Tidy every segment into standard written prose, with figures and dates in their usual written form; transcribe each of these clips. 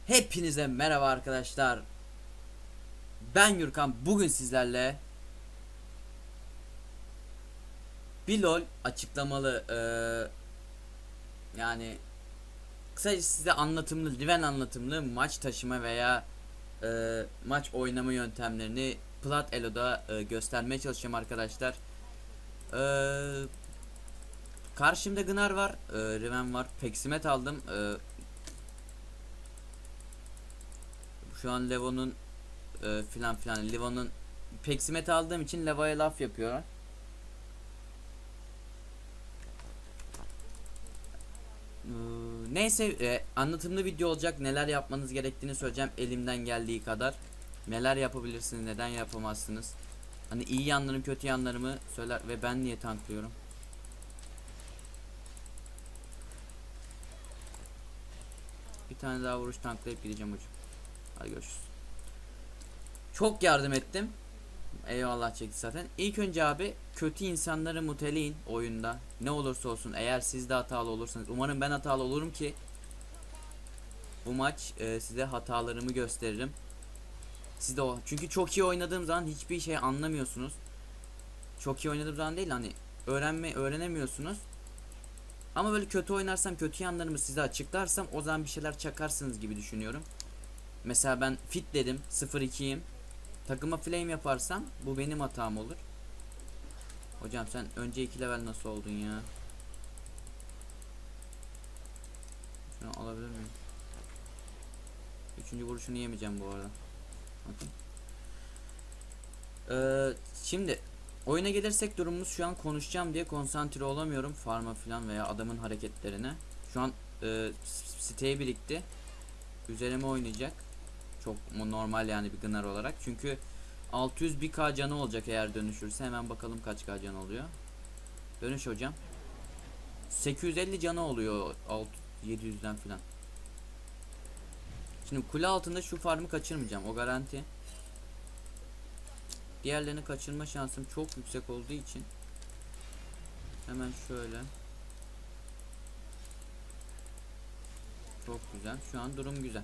Hepinize merhaba arkadaşlar. Ben Gürkan. Bugün sizlerle bir LoL açıklamalı yani kısaca size anlatımlı, Riven anlatımlı maç taşıma veya maç oynama yöntemlerini Plat Elo'da göstermeye çalışacağım arkadaşlar. E, Karşımda Gnar var, Riven var. Peksimet aldım. Şu an Levo'nun filan filan Levo'nun Peksimet aldığım için Levo'ya laf yapıyorlar. Neyse anlatımlı video olacak. Neler yapmanız gerektiğini söyleyeceğim elimden geldiği kadar. Neler yapabilirsiniz, neden yapamazsınız. Hani iyi yanlarım, kötü yanlarımı söyler ve ben niye tanklıyorum. Bir tane daha vuruş tanklayıp gideceğim hocam. Hadi görüşürüz. Çok yardım ettim. Eyvallah çekti zaten. İlk önce abi kötü insanları muteleyin oyunda. Ne olursa olsun, eğer siz de hatalı olursanız. Umarım ben hatalı olurum ki bu maç size hatalarımı gösteririm. Siz de o. Çünkü çok iyi oynadığım zaman hiçbir şey anlamıyorsunuz. Çok iyi oynadığım zaman değil, hani öğrenemiyorsunuz. Ama böyle kötü oynarsam, kötü yanlarımı size açıklarsam o zaman bir şeyler çakarsınız gibi düşünüyorum. Mesela ben fit dedim, 0-2'yim. Takıma flame yaparsam bu benim hatam olur. Hocam sen önce 2 level nasıl oldun ya? Şunu alabilir miyim? Üçüncü vuruşunu yemeyeceğim bu arada. Bakın. Şimdi oyuna gelirsek durumumuz şu an konuşacağım diye konsantre olamıyorum farma falan veya adamın hareketlerine. Şu an siteye birikti. Üzerime oynayacak. Çok normal yani bir Gnar olarak. Çünkü 601k canı olacak eğer dönüşürse. Hemen bakalım kaç k canı oluyor. Dönüş hocam. 850 canı oluyor 700'den falan. Şimdi kule altında şu farmı kaçırmayacağım, o garanti. Diğerlerini kaçırma şansım çok yüksek olduğu için hemen şöyle. Çok güzel. Şu an durum güzel.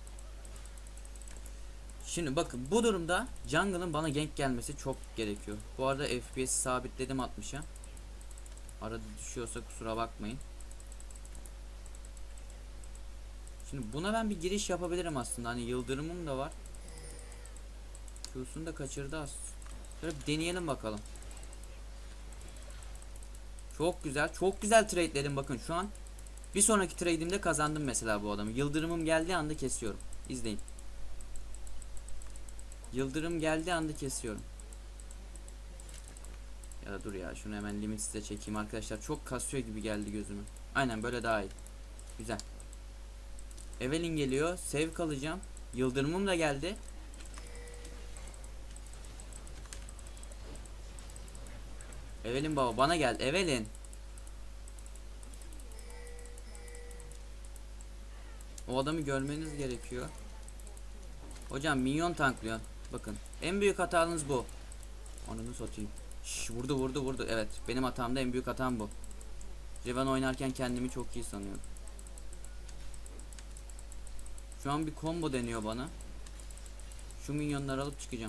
Şimdi bakın, bu durumda jungle'ın bana gank gelmesi çok gerekiyor. Bu arada FPS'i sabitledim 60'a. Arada düşüyorsa kusura bakmayın. Şimdi buna ben bir giriş yapabilirim aslında. Hani yıldırımım da var. Q'sunu da kaçırdı az. Şöyle bir deneyelim bakalım. Çok güzel. Çok güzel trade'ledim bakın şu an. Bir sonraki trade'imde kazandım mesela bu adamı. Yıldırımım geldiği anda kesiyorum. İzleyin. Yıldırım geldiği anda kesiyorum. Ya da dur ya, şunu hemen limit size çekeyim arkadaşlar. Çok kasıyor gibi geldi gözüme. Aynen böyle daha iyi. Güzel. Evelyn geliyor. Save kalacağım. Yıldırımım da geldi. Evelyn baba bana gel. Evelyn. O adamı görmeniz gerekiyor. Hocam minyon tanklıyor. Bakın. En büyük hatanız bu. Ananı satayım. Şş, vurdu. Evet, benim hatam da, en büyük hatam bu. Riven oynarken kendimi çok iyi sanıyorum. Şu an bir combo deniyor bana. Şu minyonları alıp çıkacağım.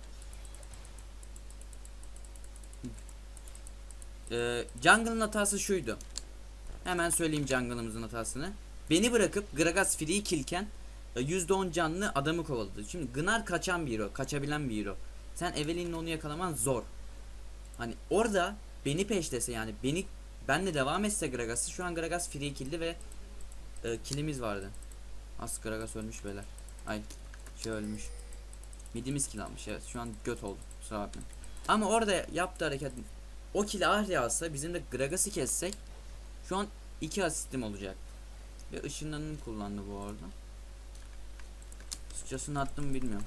Jungle'ın hatası şuydu. Hemen söyleyeyim jungle'ımızın hatasını. Beni bırakıp Gragas free killken %10 canlı adamı kovaladı. Şimdi Gnar kaçan bir hero, kaçabilen bir hero. Sen Evelyn'le onu yakalaman zor. Hani orada beni peşlese, yani benle devam etse Gragas'ı, şu an Gragas free kill'di ve kill'imiz vardı. As Gragas ölmüş beyler. Ay ölmüş. Midimiz kill almış, evet, şu an göt oldu, kusura bakmayın. Ama orada yaptığı hareket, o kill'i Ahri alsa, bizim de Gragas'ı kessek şu an 2 asistim olacak. Ve ışınlanını kullandı bu arada. Sıçrasını attım bilmiyorum.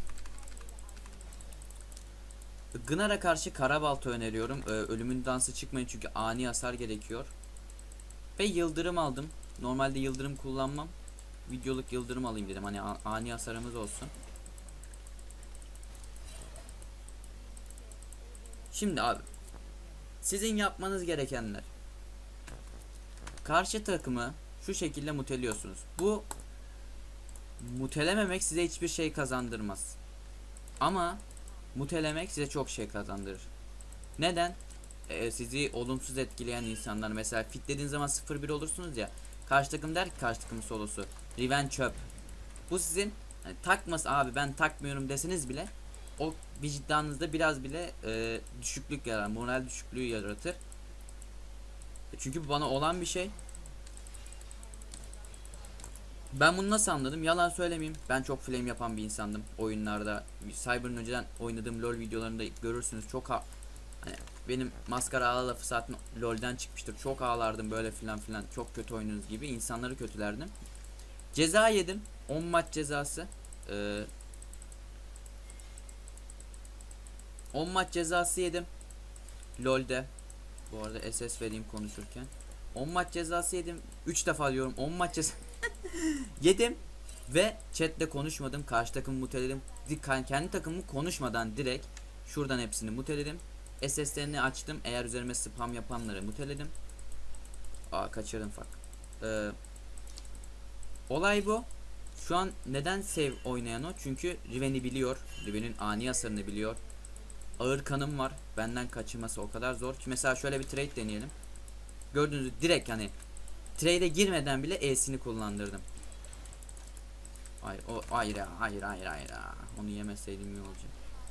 Gnar'a karşı Karabalta öneriyorum. Ölümün dansı çıkmayın çünkü ani hasar gerekiyor. Ve yıldırım aldım. Normalde yıldırım kullanmam. Videoluk yıldırım alayım dedim. Hani ani hasarımız olsun. Şimdi abi, sizin yapmanız gerekenler. Karşı takımı şu şekilde muteliyorsunuz. Bu mutelememek size hiçbir şey kazandırmaz. Ama mutelemek size çok şey kazandırır. Neden? Sizi olumsuz etkileyen insanlar, mesela fitlediğin zaman 0-1 olursunuz ya. Karşı takım der ki, karşı takım solosu, Riven çöp. Bu sizin hani takmaz abi ben takmıyorum deseniz bile o vicdanınızda biraz bile düşüklük yarar, moral düşüklüğü yaratır. Çünkü bu bana olan bir şey. Ben bunu nasıl anladım? Yalan söylemeyeyim. Ben çok flame yapan bir insandım oyunlarda. Cyber'ın önceden oynadığım LoL videolarında görürsünüz. Çok hani benim maskara ağla lafı zaten LoL'den çıkmıştır. Çok ağlardım böyle filan filan. Çok kötü oyununuz gibi. İnsanları kötülerdim. Ceza yedim. 10 maç cezası. 10 maç cezası yedim. LoL'de. Bu arada SS vereyim konuşurken. 10 maç cezası yedim. 3 defa diyorum 10 maç cezası yedim. Ve chatle konuşmadım. Karşı takımı muteledim. Kendi takımımı konuşmadan direkt şuradan hepsini muteledim. SS'lerini açtım. Eğer üzerime spam yapanları muteledim. Kaçırdım fak. Olay bu. Şu an neden save oynayan o? Çünkü Riven'i biliyor. Riven'in ani hasarını biliyor. Ağır kanım var. Benden kaçırması o kadar zor ki. Mesela şöyle bir trade deneyelim. Gördüğünüz gibi direkt hani trade'e girmeden bile E'sini kullandırdım. Hayır, hayır. Onu yemeseydim iyi olacak.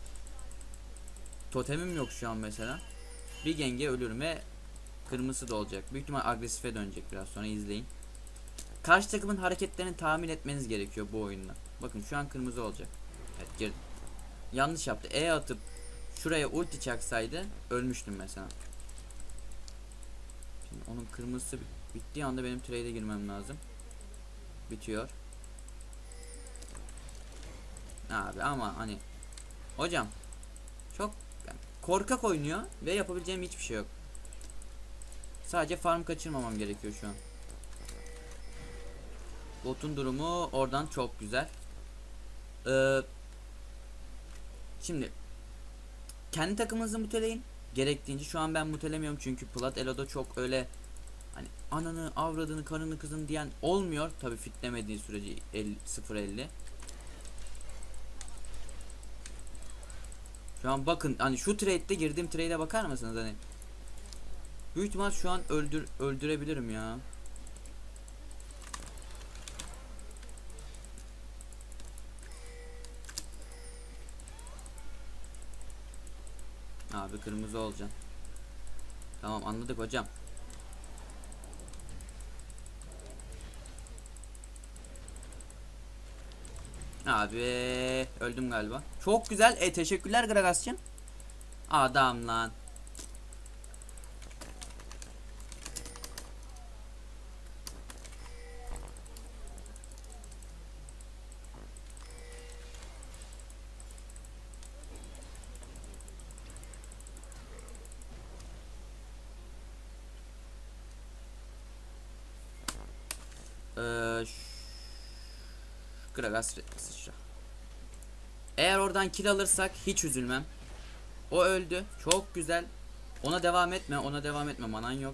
Totemim yok şu an mesela. Bir genge ölürüm ve kırmızı da olacak. Büyük ihtimal agresife dönecek biraz sonra, izleyin. Karşı takımın hareketlerini tahmin etmeniz gerekiyor bu oyunda. Bakın şu an kırmızı olacak. Evet, girdi. Yanlış yaptı. E atıp şuraya ulti çaksaydı ölmüştüm mesela. Şimdi onun kırmızısı bittiği anda benim trade'e girmem lazım. Bitiyor. Abi ama hani hocam çok yani korkak oynuyor ve yapabileceğim hiçbir şey yok. Sadece farm kaçırmamam gerekiyor şu an. Botun durumu oradan çok güzel. Şimdi kendi takımınızı muteleyin. Gerektiğince, şu an ben mutelemiyorum çünkü Plat Elo'da çok öyle hani ananı avradını karını kızını diyen olmuyor. Tabi fitlemediği sürece 0-50. Şu an bakın hani şu trade'de girdiğim trade'e bakar mısınız hani? Büyük ihtimal şu an öldürebilirim ya. Abi kırmızı olacaksın. Tamam anladık hocam. Abi öldüm galiba. Çok güzel. Teşekkürler Gragas'cığım. Adam lan. Gragas sıçra. Eğer oradan kill alırsak hiç üzülmem. O öldü. Çok güzel. Ona devam etme. Ona devam etme. Manan yok.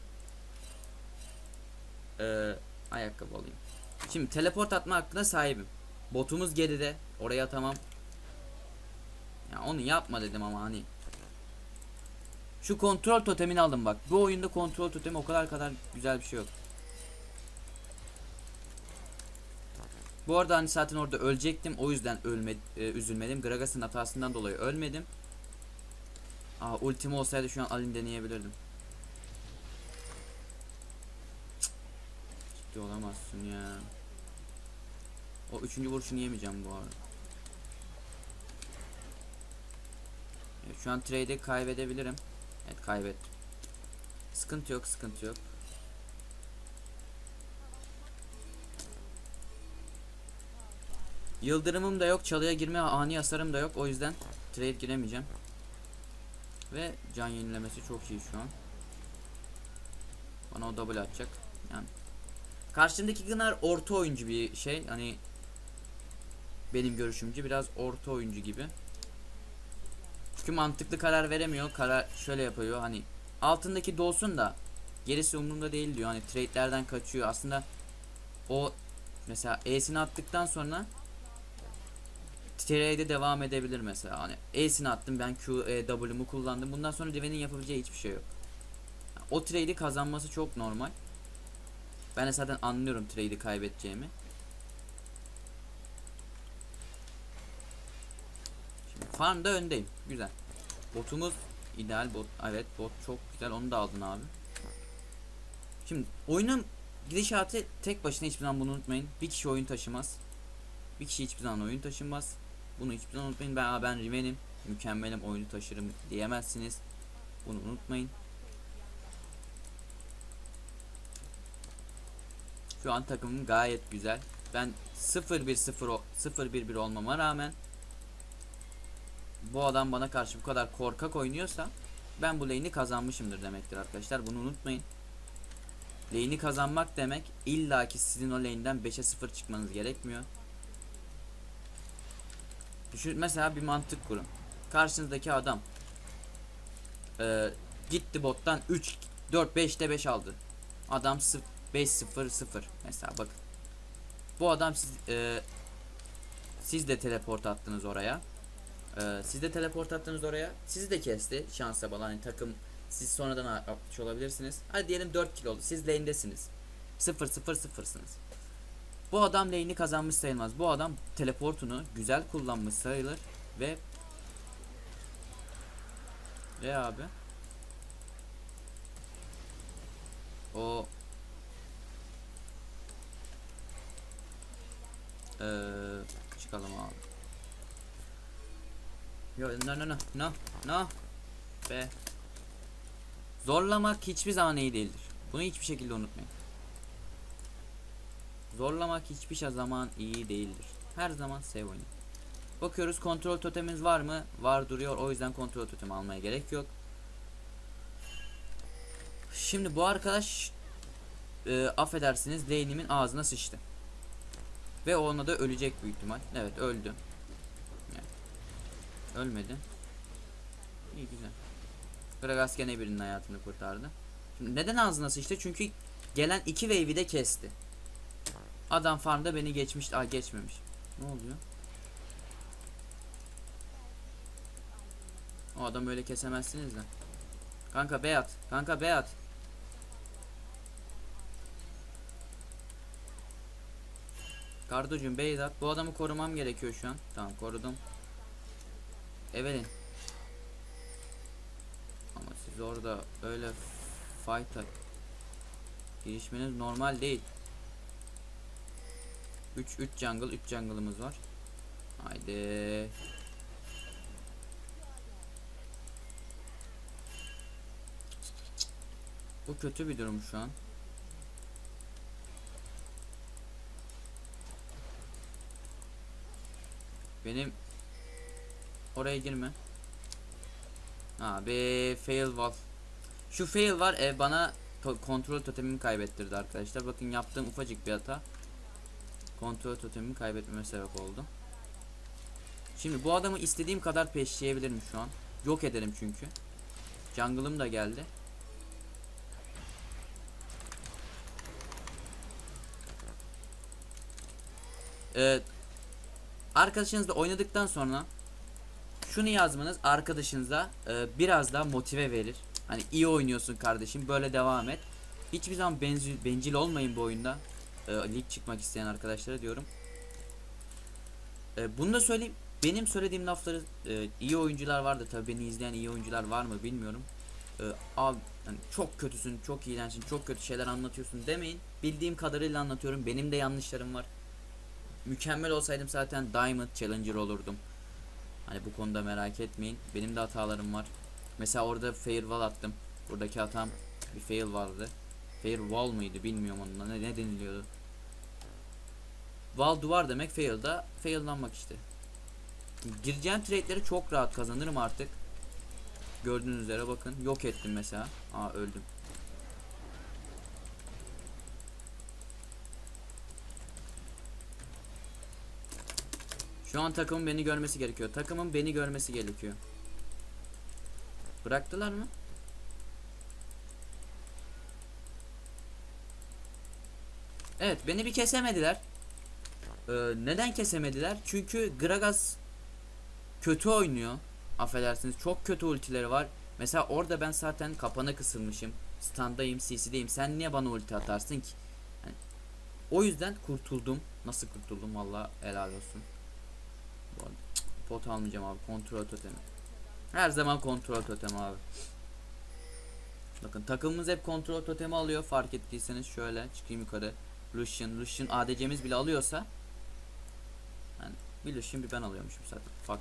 Ayakkabı alayım. Şimdi teleport atma hakkına sahibim. Botumuz geride. Oraya atamam. Ya onu yapma dedim ama hani. Şu kontrol totemini aldım bak. Bu oyunda kontrol totemi o kadar güzel bir şey yok. Bu arada hani zaten orada ölecektim. O yüzden üzülmedim. Gragas'ın hatasından dolayı ölmedim. Ultimi olsaydı şu an alayım deneyebilirdim. Ciddi olamazsın ya. O 3. vuruşunu yemeyeceğim bu arada. Evet, şu an trade'i kaybedebilirim. Evet, kaybettim. Sıkıntı yok. Yıldırımım da yok. Çalıya girme ani hasarım da yok. O yüzden trade giremeyeceğim. Ve can yenilemesi çok iyi şu an. Bana o double atacak. Yani karşımdaki Gnar orta oyuncu bir şey. Hani benim görüşümce biraz orta oyuncu gibi. Çünkü mantıklı karar veremiyor. Karar şöyle yapıyor. Hani altındaki dolsun da gerisi umurumda değil diyor. Hani trade'lerden kaçıyor. Aslında o Mesela E'sini attıktan sonra trade'e devam edebilir mesela. Hani E'sini attım, ben Q, E, W'mu kullandım. Bundan sonra Riven'in yapabileceği hiçbir şey yok. O trade'i kazanması çok normal. Ben de zaten anlıyorum trade'i kaybedeceğimi. Şimdi farmda öndeyim. Güzel. Botumuz ideal bot. Evet, bot çok güzel. Onu da aldın abi. Şimdi oyunun gidişatı tek başına, hiçbir zaman bunu unutmayın. Bir kişi oyun taşımaz. Bir kişi hiçbir zaman oyun taşımaz. Bunu hiçbir zaman unutmayın. Ben Riven'im, mükemmelim, oyunu taşırım diyemezsiniz. Bunu unutmayın. Şu an takımım gayet güzel. Ben 0-1-1 olmama rağmen bu adam bana karşı bu kadar korkak oynuyorsa ben bu lane'i kazanmışımdır demektir arkadaşlar. Bunu unutmayın. Lane'i kazanmak demek illaki sizin o lane'den 5'e 0 çıkmanız gerekmiyor. Düşün, mesela bir mantık kurun. Karşınızdaki adam gitti bottan 3 4 5'te 5 aldı. Adam 5-0-0 mesela, bakın. Bu adam siz de teleport attınız oraya. Siz de teleport attınız oraya. Sizi de kesti. Şansa bağlı. Hani takım, siz sonradan atmış olabilirsiniz. Hadi diyelim 4 kill oldu. Siz lane'desiniz. 0-0-0'sınız. Bu adam lane'i kazanmış sayılmaz. Bu adam teleportunu güzel kullanmış sayılır ve abi o çıkalım abi. Yo, no be. Zorlamak hiçbir zaman iyi değildir. Bunu hiçbir şekilde unutmayın. Zorlamak hiçbir zaman iyi değildir. Her zaman save oynayın. Bakıyoruz, kontrol totemimiz var mı? Var, duruyor. O yüzden kontrol totemi almaya gerek yok. Şimdi bu arkadaş affedersiniz, lane'imin ağzına sıçtı. Ve ona da ölecek büyük ihtimal. Evet, öldü. Yani, ölmedi. İyi, güzel. Gragas gene birinin hayatını kurtardı. Şimdi neden ağzına sıçtı? Çünkü gelen 2 wave'i de kesti. Adam farmda beni geçmişti. Aa, geçmemiş. Ne oluyor? O adam öyle kesemezsiniz de. Kanka beyat. Kanka beyat. Karducum beyat. Bu adamı korumam gerekiyor şu an. Tamam, korudum. Evelyn. Ama siz orada öyle fight'a girişmeniz normal değil. 3 jungle, 3 jungle'ımız var. Haydi. Bu kötü bir durum şu an. Benim oraya girme. Abi fail var. Şu fail var, bana kontrol totemimi kaybettirdi arkadaşlar. Bakın, yaptığım ufacık bir hata kontrol totemimi kaybetmeme sebep oldu. Şimdi bu adamı istediğim kadar peşleyebilirim şu an. Yok ederim çünkü. Jungle'ım da geldi. Arkadaşınızla oynadıktan sonra şunu yazmanız arkadaşınıza biraz daha motive verir. Hani iyi oynuyorsun kardeşim, böyle devam et. Hiçbir zaman bencil olmayın bu oyunda. Lig çıkmak isteyen arkadaşlara diyorum. Bunu da söyleyeyim. Benim söylediğim lafları iyi oyuncular vardı tabii, beni izleyen iyi oyuncular var mı bilmiyorum. Abi hani çok kötüsün, çok iğrençsin, çok kötü şeyler anlatıyorsun demeyin. Bildiğim kadarıyla anlatıyorum. Benim de yanlışlarım var. Mükemmel olsaydım zaten Diamond Challenger olurdum. Hani bu konuda merak etmeyin. Benim de hatalarım var. Mesela orada Firewall attım. Buradaki hatam bir fail vardı. Firewall mıydı bilmiyorum onunla. Ne deniliyordu? Wall duvar demek, fail da faillanmak işte. Gireceğim trade'leri çok rahat kazanırım artık. Gördüğünüz üzere bakın. Yok ettim mesela. Aa, öldüm. Şu an takımın beni görmesi gerekiyor. Takımın beni görmesi gerekiyor. Bıraktılar mı? Evet, beni bir kesemediler. Neden kesemediler? Çünkü Gragas kötü oynuyor. Affedersiniz, çok kötü ultileri var. Mesela orada ben zaten kapana kısılmışım. Standayım, CC'deyim. Sen niye bana ulti atarsın ki? Yani, o yüzden kurtuldum. Nasıl kurtuldum? Vallahi helal olsun. Bu arada, pot almayacağım abi. Kontrol totemi. Her zaman kontrol totemi abi. Bakın takımımız hep kontrol totemi alıyor. Fark ettiyseniz şöyle çıkayım yukarı. Lucian ADC'miz bile alıyorsa, yani bir Lucian bir ben alıyormuşum zaten. Fuck.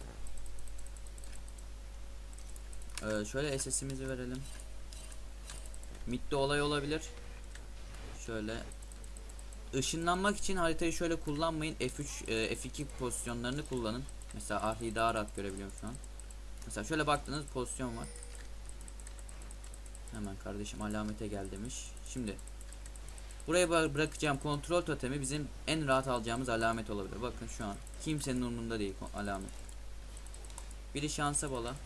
Şöyle SS'imizi verelim. Mid'de olay olabilir. Şöyle ışınlanmak için haritayı şöyle kullanmayın. F3 F2 pozisyonlarını kullanın. Mesela Ahri'yi daha rahat görebiliyorum şu an. Mesela şöyle baktığınız pozisyon var. Hemen kardeşim alamete gel demiş. Şimdi buraya bırakacağım kontrol totemi bizim en rahat alacağımız alamet olabilir. Bakın şu an kimsenin umurunda değil alamet. Biri şansa bola.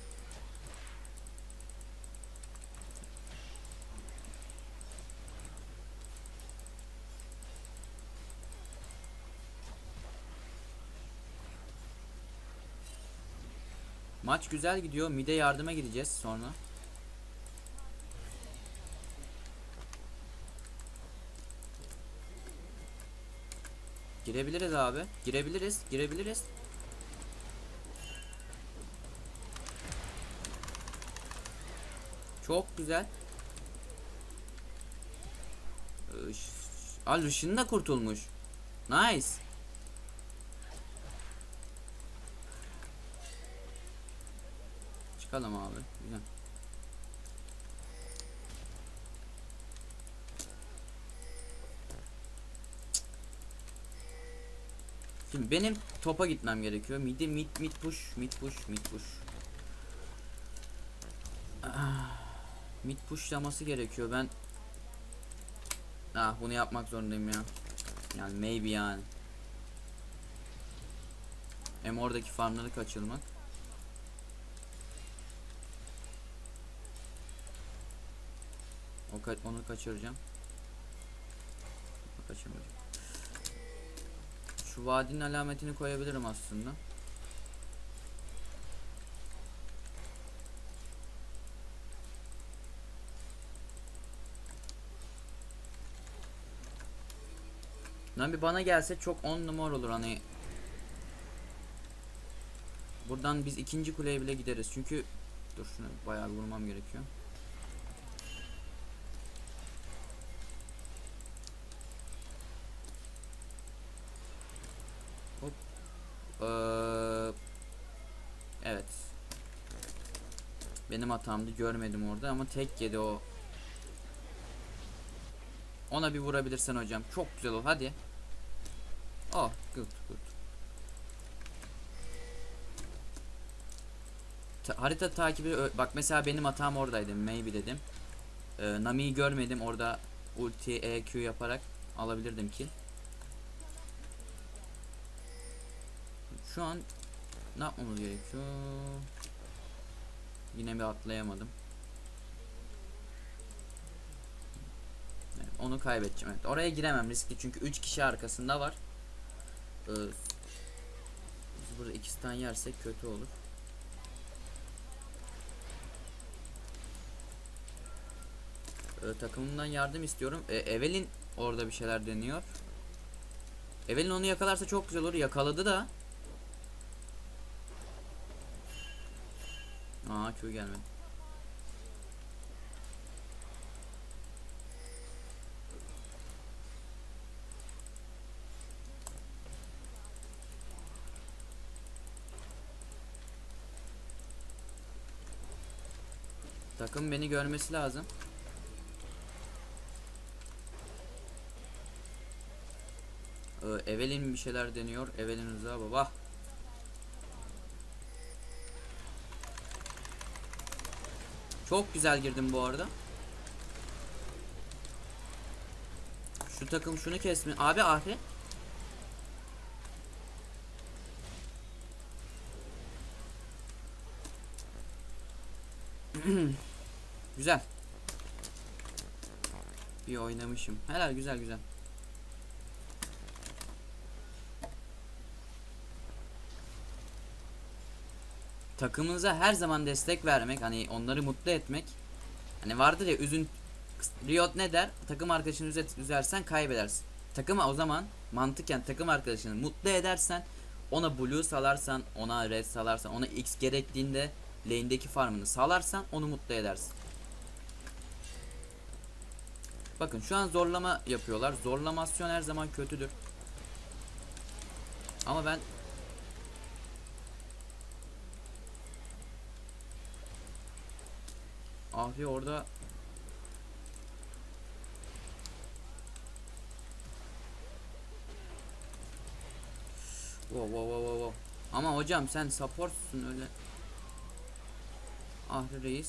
Maç güzel gidiyor. Mid'e yardıma gideceğiz sonra. Girebiliriz abi. Girebiliriz. Çok güzel. Lucian da kurtulmuş. Nice. Çıkalım abi. Güzel. Şimdi benim topa gitmem gerekiyor. Mid push. Mid pushlaması gerekiyor. Ben bunu yapmak zorundayım ya. Yani maybe yani. Hem oradaki farmları kaçırmak. Onu kaçıracağım. Kaçırmayacağım. Şu vadinin alametini koyabilirim aslında. Lan bir bana gelse çok 10 numara olur hani. Buradan biz ikinci kuleye bile gideriz. Çünkü dur şunu bayağı vurmam gerekiyor. Hop. Evet. Benim hatamdı, görmedim orada ama tek yedi o. Ona bir vurabilirsen hocam. Çok güzel ol. Hadi. Oh, good. Harita takibi bak mesela benim hatam oradaydı. Maybe dedim. Nami'yi görmedim. Orada ulti EQ yaparak alabilirdim ki. Şu an ne yapmamız gerekiyor? Yine bir atlayamadım. Evet, onu kaybedeceğim. Evet, oraya giremem, riskli çünkü 3 kişi arkasında var. Biz burada 2 tane yersek kötü olur. Takımımdan yardım istiyorum. Evelyn orada bir şeyler deniyor. Evelyn onu yakalarsa çok güzel olur. Yakaladı da. Q gelmedi. Takım beni görmesi lazım. Evelyn bir şeyler deniyor. Evelyn Rıza baba. Çok güzel girdim bu arada. Şu takım şunu kesme. Abi Ahri. Güzel. Bir oynamışım. Helal, güzel. takımınıza her zaman destek vermek, hani onları mutlu etmek. Hani vardır ya, Riot ne der? Takım arkadaşını üzersen kaybedersin. Takıma o zaman mantıken takım arkadaşını mutlu edersen, ona blue salarsan, ona red salarsan, ona x gerektiğinde lane'deki farmını salarsan onu mutlu edersin. Bakın şu an zorlama yapıyorlar. Zorlamasyon her zaman kötüdür. Ama ben Ahri orada wow. Ama hocam sen supportsun öyle. Ahri reis.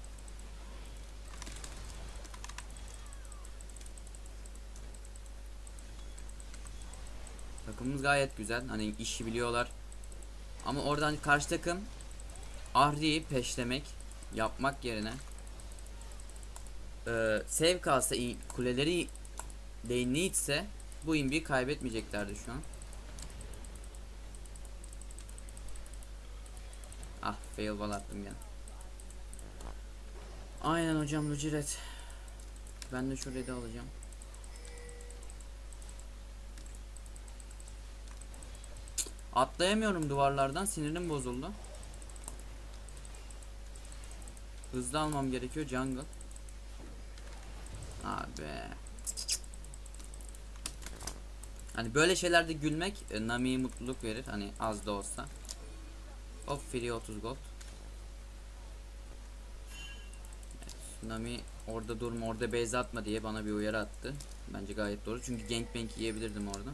Takımımız gayet güzel. Hani işi biliyorlar. Ama oradan karşı takım Ahri'yi peşlemek, yapmak yerine save kalsa, kuleleri lane'li ise bu imbiyi kaybetmeyeceklerdi şu an. Ah, fail ball attım yani. Aynen hocam, Luciret. Ben de şu red'i alacağım. Atlayamıyorum duvarlardan, sinirim bozuldu. Hızlı almam gerekiyor jungle. Abi. Hani böyle şeylerde gülmek Nami'ye mutluluk verir, hani az da olsa. Hop, free 30 gold. Evet, Nami orada durma, orada base atma diye bana bir uyarı attı. Bence gayet doğru, çünkü gangbang yiyebilirdim orada.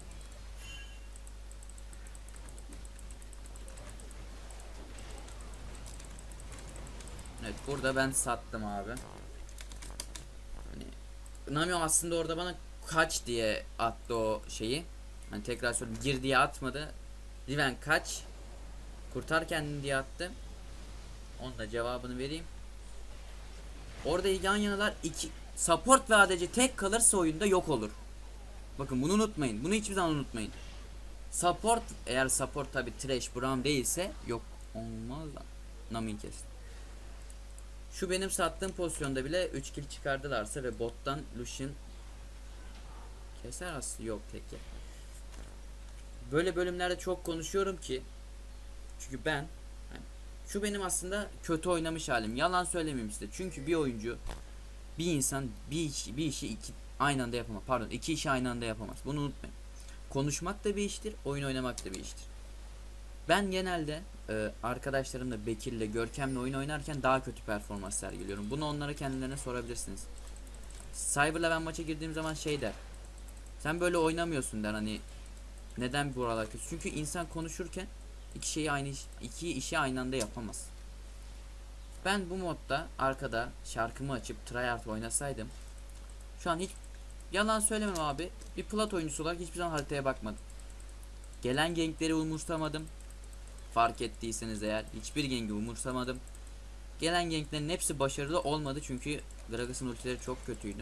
Evet, burada ben sattım abi. Hani Nami aslında orada bana kaç diye attı o şeyi. Hani tekrar söyleyeyim, gir diye atmadı. Riven kaç, kurtar kendini diye attı. Onun da cevabını vereyim. Orada yan yanalar, iki support ve ADC tek kalırsa oyunda yok olur. Bakın bunu unutmayın. Bunu hiçbir zaman unutmayın. Support, eğer support tabi Thresh Braum değilse yok olmaz. Nami'yi kestim. Şu benim sattığım pozisyonda bile 3 kill çıkardılarsa ve bottan Lucian keser aslında, yok tek yer. Böyle bölümlerde çok konuşuyorum ki, çünkü ben yani, şu benim aslında kötü oynamış halim. Yalan söylemeyeyim size. Çünkü bir oyuncu, bir insan bir işi aynı anda yapamaz. Pardon, iki işi aynı anda yapamaz. Bunu unutmayın. Konuşmak da bir iştir, oyun oynamak da bir iştir. Ben genelde arkadaşlarımla, Bekir'le, Görkem'le oyun oynarken daha kötü performans sergiliyorum. Bunu onlara kendilerine sorabilirsiniz. Cyber'la ben maça girdiğim zaman şey der: sen böyle oynamıyorsun der, hani neden buralar kötü? Çünkü insan konuşurken iki işi aynı anda yapamaz. Ben bu modda arkada şarkımı açıp tryhard oynasaydım, şu an hiç yalan söylemem abi, bir plat oyuncusu olarak hiçbir zaman haritaya bakmadım. Gelen gankleri umursamadım. Fark ettiyseniz eğer, hiçbir gangi umursamadım. Gelen ganklerin hepsi başarılı olmadı çünkü Gragas'ın ultileri çok kötüydü.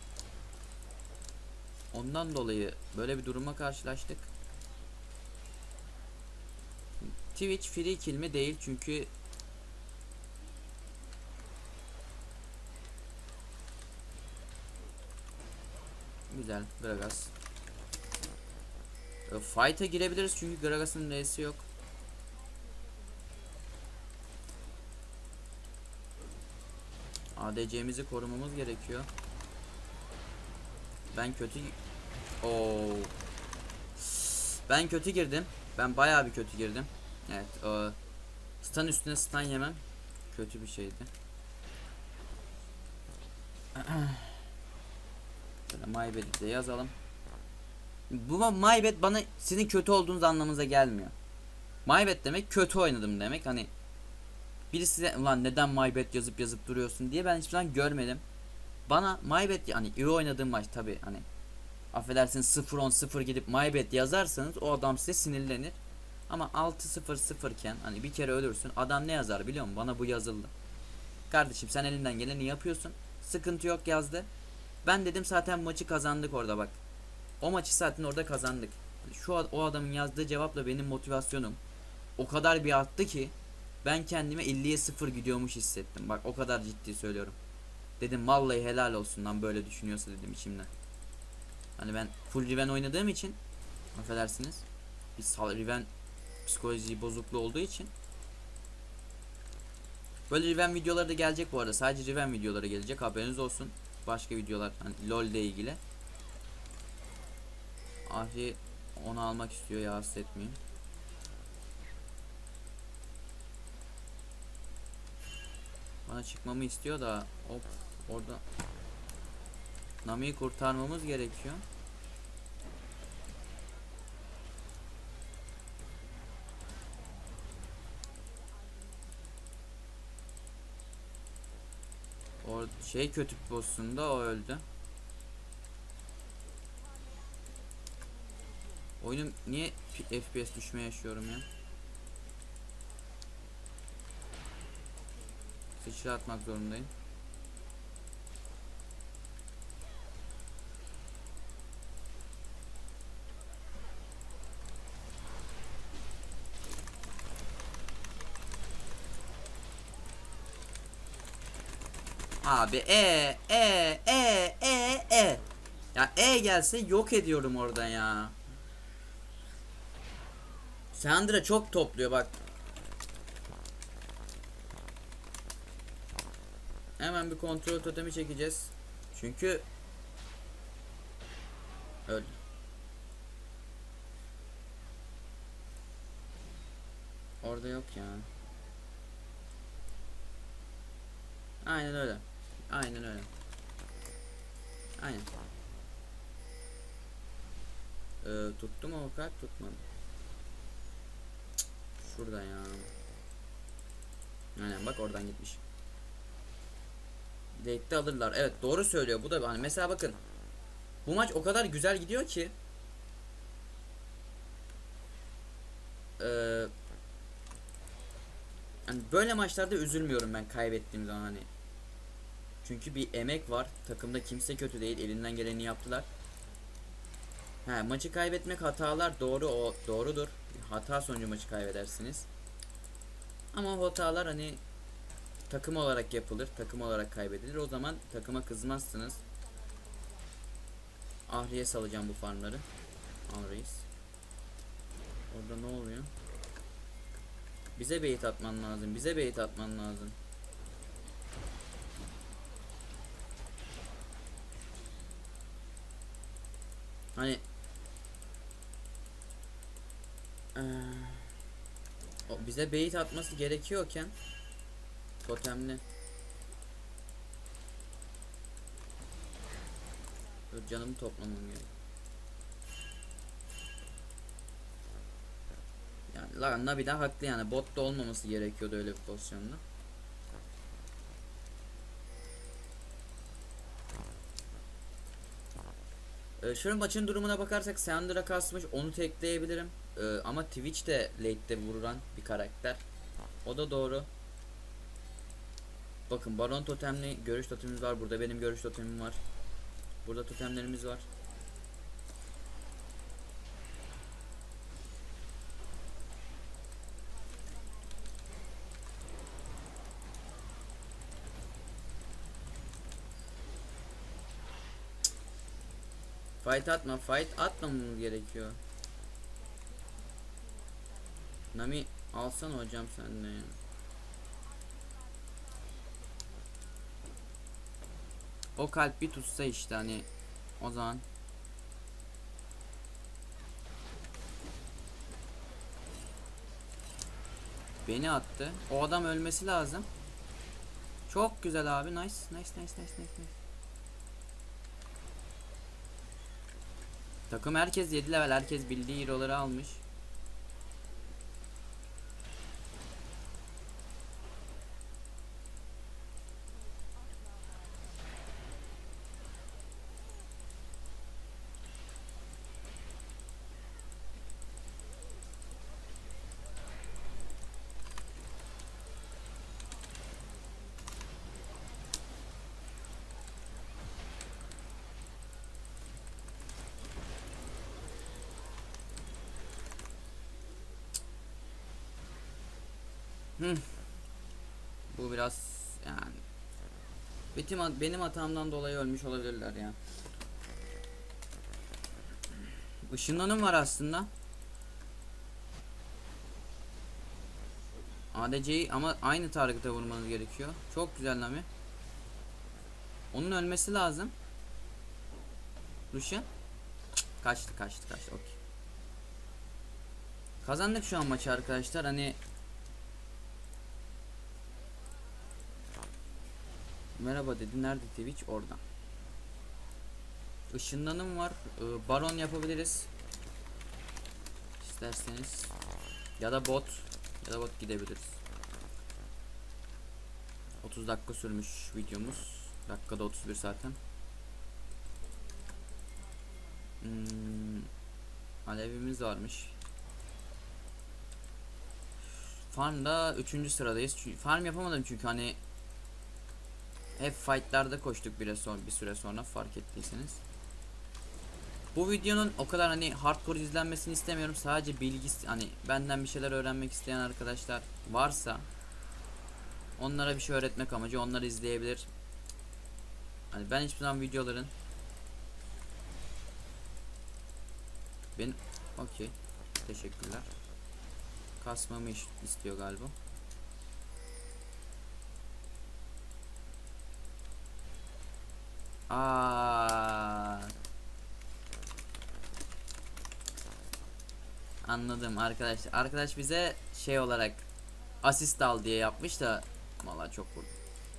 Ondan dolayı böyle bir duruma karşılaştık. Twitch free kill mi? Değil, çünkü güzel Gragas. Fight'a girebiliriz çünkü Gragas'ın R'si yok. ADC'mizi korumamız gerekiyor. Ben kötü Ben kötü girdim. Ben bayağı bir kötü girdim. Evet, stun üstüne stun yemem kötü bir şeydi. Böyle my bad'i de yazalım. Bu my bad bana sizin kötü olduğunuz anlamınıza gelmiyor. My bad demek kötü oynadım demek. Hani biri size ulan neden my bad yazıp duruyorsun diye ben hiçbir zaman görmedim. Bana my bad, hani iyi oynadığım maç tabi, hani affedersiniz 0-10-0 gidip my bad yazarsanız o adam size sinirlenir. Ama 6-0-0 iken hani bir kere ölürsün, adam ne yazar biliyor musun? Bana bu yazıldı. Kardeşim sen elinden geleni yapıyorsun, sıkıntı yok yazdı. Ben dedim zaten maçı kazandık orada bak. O maçı zaten orada kazandık. O adamın yazdığı cevapla benim motivasyonum o kadar bir arttı ki Ben kendime 50'ye 0 gidiyormuş hissettim. Bak o kadar ciddi söylüyorum. Dedim vallahi helal olsun lan böyle düşünüyorsa dedim içimden. Hani ben full Riven oynadığım için affedersiniz. Bir Riven psikoloji bozukluğu olduğu için. Böyle Riven videoları da gelecek bu arada. Sadece Riven videoları gelecek, haberiniz olsun. Başka videolar hani LoL ile ilgili. Ahri onu almak istiyor, ya etmeyeyim. Bana çıkmamı istiyor da hop orada Nami'yi kurtarmamız gerekiyor. O şey kötü bir pozisyonda o öldü. Oyunum niye FPS düşme yaşıyorum ya? Sıçra atmak zorundayım. Abi ya gelse yok ediyorum oradan ya. Sandra çok topluyor bak. Hemen bir kontrol totemi çekeceğiz. Çünkü öyle. Orada yok ya. Aynen öyle. Aynen öyle. Aynen. Tuttu mu o kart? Tutmadı. Şurada ya. Aynen bak oradan gitmiş. Late'de alırlar. Evet doğru söylüyor. Bu da hani mesela bakın. Bu maç o kadar güzel gidiyor ki. Hani böyle maçlarda üzülmüyorum ben kaybettiğim zaman hani. Çünkü bir emek var. Takımda kimse kötü değil. Elinden geleni yaptılar. He, maçı kaybetmek hatalar doğru, o doğrudur. Hata sonucu maçı kaybedersiniz. Ama hatalar hani takım olarak yapılır, takım olarak kaybedilir. O zaman takıma kızmazsınız. Ahri'ye salacağım bu farmları. Al reis. Orada ne oluyor? Bize bait atman lazım. Bize bait atman lazım. Hani o bize bait atması gerekiyorken totemli. Canımı toplamam gerek. Yani Navi de haklı yani, bot da olmaması gerekiyordu öyle bir pozisyonda. Şöyle maçın durumuna bakarsak Syndra kasmış, onu tekleyebilirim. Ama Twitch de late'de vurulan bir karakter. O da doğru. Bakın Baron totemli görüş totemimiz var. Burada benim görüş totemim var. Burada totemlerimiz var. Fight atmamamız gerekiyor. Nami alsana hocam sen de ya. O kalp bir tutsa işte hani o zaman. Beni attı. O adam ölmesi lazım. Çok güzel abi. Nice. Takım herkes 7 level. Herkes bildiği hero'ları almış. Hı. Bu biraz yani benim hatamdan dolayı ölmüş olabilirler ya. Işınlanım var aslında. ADC'yi ama aynı target'e vurmanız gerekiyor. Çok güzel Nami. Onun ölmesi lazım. Lucian. Kaçtı. Okey. Kazandık şu an maçı arkadaşlar. Hani merhaba dedi. Nerede Twitch? Oradan. Işınlanım var. Baron yapabiliriz. İsterseniz. Ya da bot. Gidebiliriz. 30 dakika sürmüş videomuz. Dakikada 31 zaten. Alevimiz varmış. Farm'da 3. sıradayız. Farm yapamadım çünkü hani hep fight'larda koştuk bir süre sonra fark ettiyseniz. Bu videonun o kadar hani hardcore izlenmesini istemiyorum. Sadece bilgi, hani benden bir şeyler öğrenmek isteyen arkadaşlar varsa onlara bir şey öğretmek amacı onları izleyebilir. Hani ben hiçbir zaman videoların okey, teşekkürler. Kasmamı istiyor galiba. Anladım arkadaşlar. Arkadaş bize şey olarak asist al diye yapmış da vallahi çok vurdu.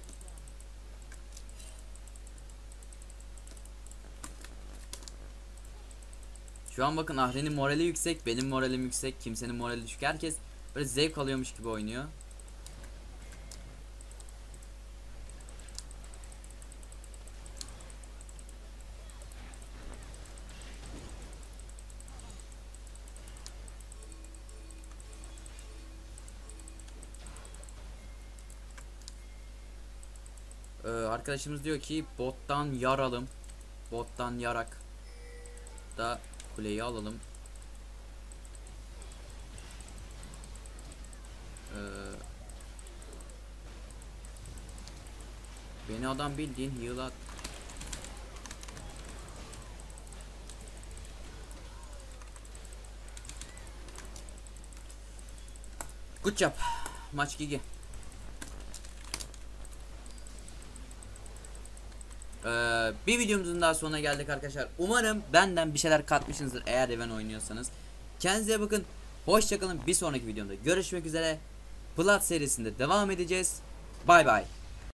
Şu an bakın Ahri'nin morali yüksek, benim moralim yüksek, kimsenin morali düşük. Herkes böyle zevk alıyormuş gibi oynuyor. Arkadaşımız diyor ki bottan yaralım. Bottan yarak da kuleyi alalım. Beni adam bildiğin heal at. Good job. Maç gigi. Bir videomuzun daha sonuna geldik arkadaşlar. Umarım benden bir şeyler katmışsınızdır eğer Riven oynuyorsanız. Kendinize bakın. Hoşçakalın. Bir sonraki videomda görüşmek üzere. Plat serisinde devam edeceğiz. Bay bay.